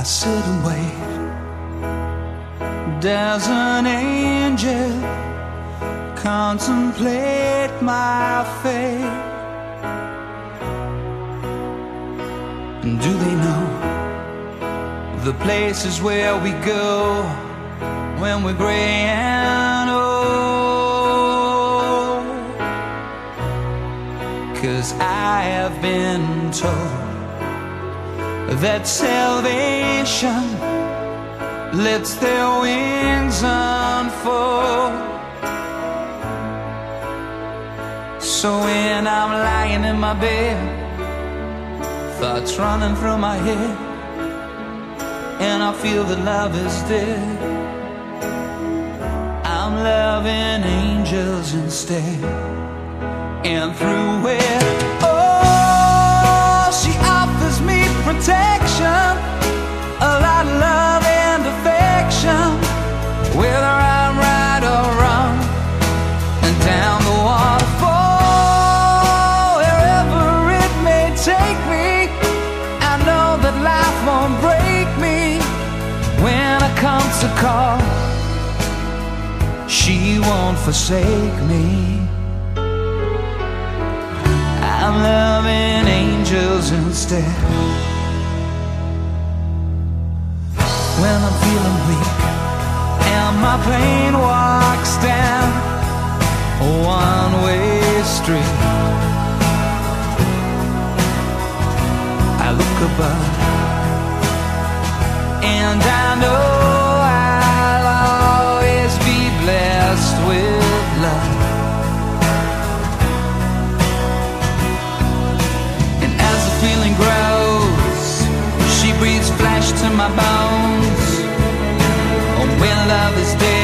sit and wait. Does an angel contemplate my fate? And do they know the places where we go when we're gray and old? 'Cause I have been told that salvation lets their wings unfold. So when I'm lying in my bed, thoughts running through my head, and I feel that love is dead, I'm loving angels instead. And through it, oh, she offers me protection, a lot of love and affection, whether I'm right or wrong. And down the waterfall, wherever it may take me, I know that life won't break me. When I come to call, she won't forsake me. I'm loving angels instead. When I'm feeling weak and my plane walks down a one-way street, I look above and I know I'll always be blessed with love. And as the feeling grows, she breathes flesh to my bones. Oh, when love is dead,